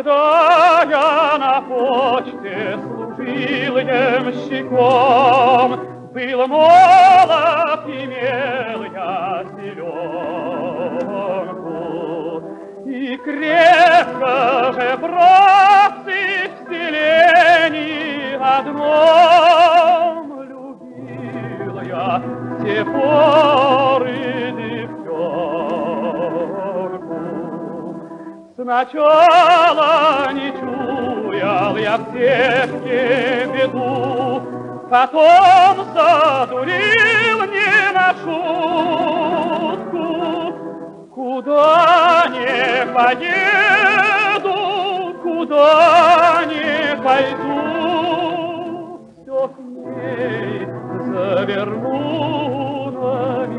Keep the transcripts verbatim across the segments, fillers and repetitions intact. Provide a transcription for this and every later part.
когда я на почте служил ямщиком, был молод, имел я селенку, и крепко же, братцы, в селении одном любил я те поры девчонку. Сначала не чуял я в девке беду, потом задурил не на шутку. Куда не поеду, куда не пойду, все к ней заверну на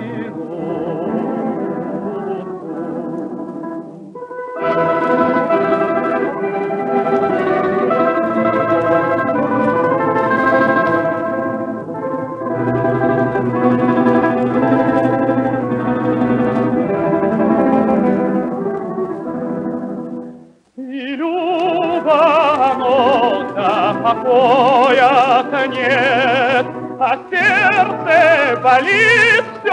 покоя-то нет, а сердце болит все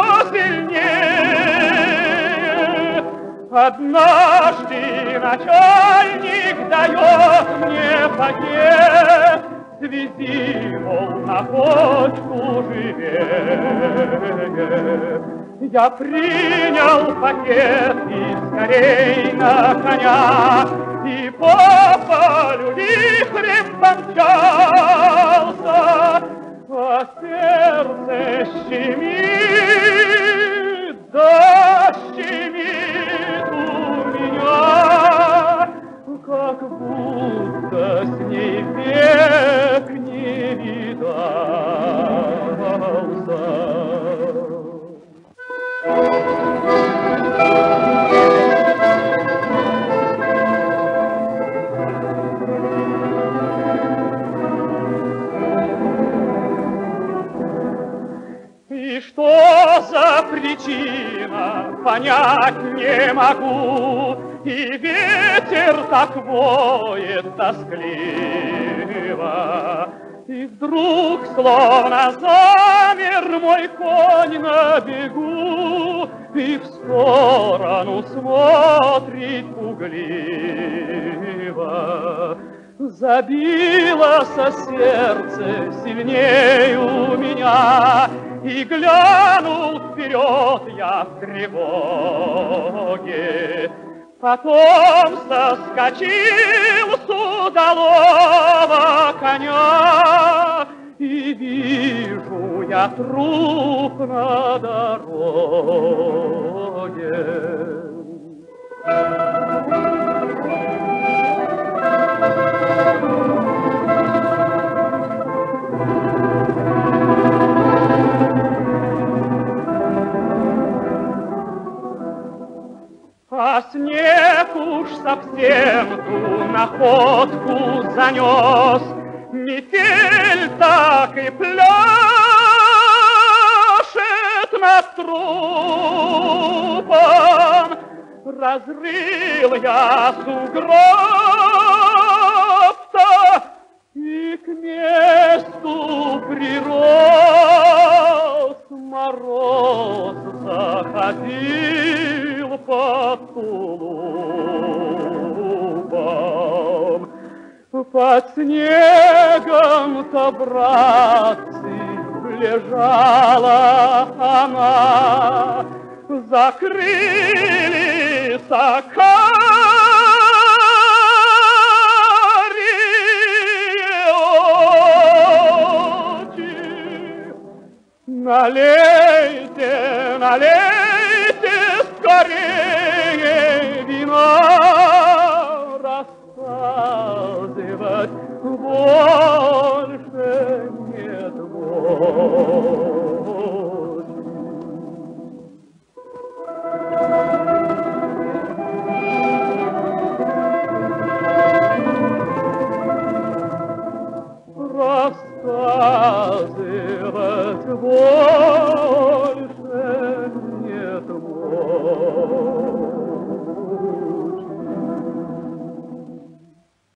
сильнее. Однажды начальник дает мне пакет, свези, мол, на почту живее. Я принял пакет и скорей на коня, и по полю вихрем помчался, а сердце щемит, да щемит у меня, как будто с ней век не видался. И что за причина, понять не могу, и ветер так воет тоскливо. И вдруг, словно замер мой конь на бегу, и в сторону смотрит пугливо. Забилось сердце сильнее у меня, и глянул вперед я в тревоге. Потом соскочил с удалого коня, и вижу я труп на дороге. А снег уж совсем ту находку занес, метель так и пляшет над трупом. Разрыл я сугроб-то и к месту прирос. Мороз заходил под тулупом. Под снегом-то, братцы, лежала она, закрыли сокарие очи. Налейте, налейте скорее вина, рассказывать больше нет воли.